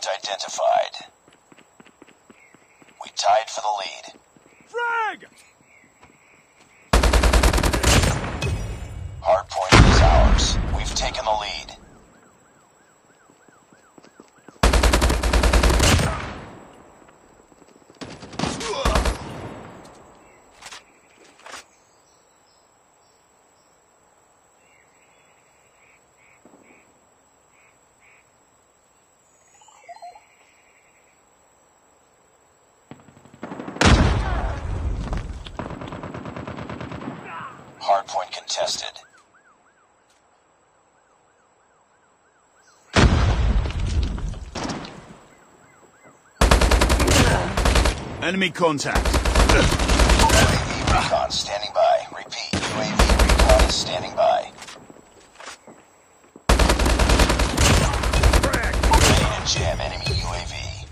Hardpoint identified. We tied for the lead. Frag! Hardpoint is ours. We've taken the lead. Hardpoint contested. Enemy contact. UAV recon standing by. Repeat, UAV recon is standing by. Ready to jam enemy UAV.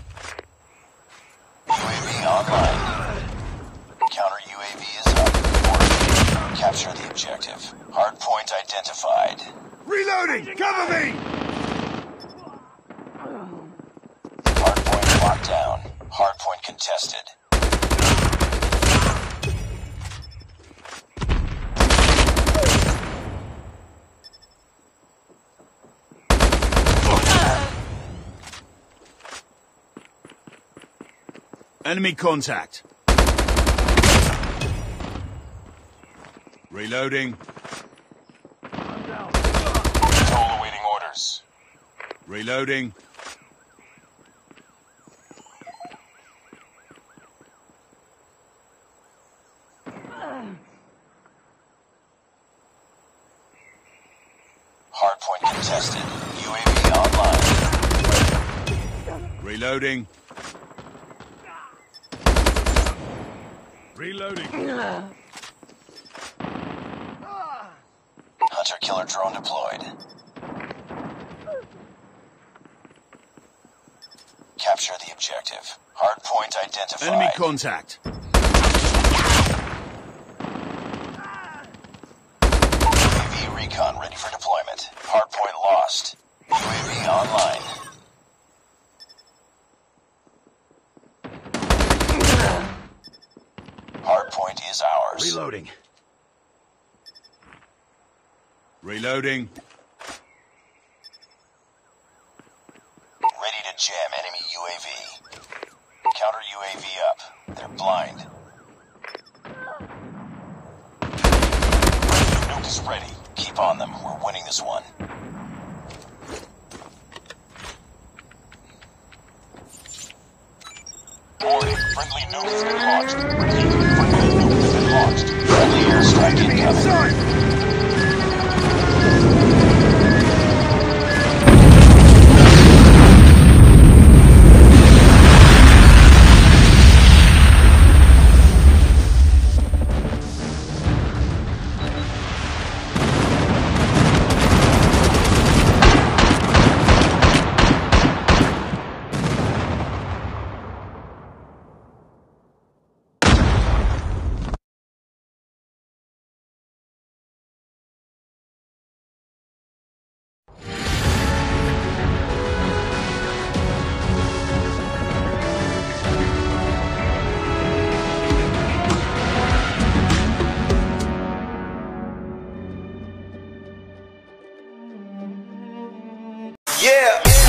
UAV online. Counter UAV is up. Capture the objective. Hardpoint identified. Reloading! Cover me! Hardpoint locked down. Hardpoint contested. Enemy contact. Reloading. Patrol awaiting orders. Reloading. Hardpoint contested. UAV online. Reloading. Reloading. Hunter-killer drone deployed. Capture the objective. Hardpoint identified. Enemy contact. UAV recon ready for deployment. Hardpoint lost. UAV online. Hardpoint is ours. Reloading. Reloading. Ready to jam enemy UAV. Counter UAV up. They're blind. Nuke is ready. Keep on them. We're winning this one. Warning. Friendly nuke has been launched. Friendly nuke has been launched. Friendly airstrike incoming. Yeah.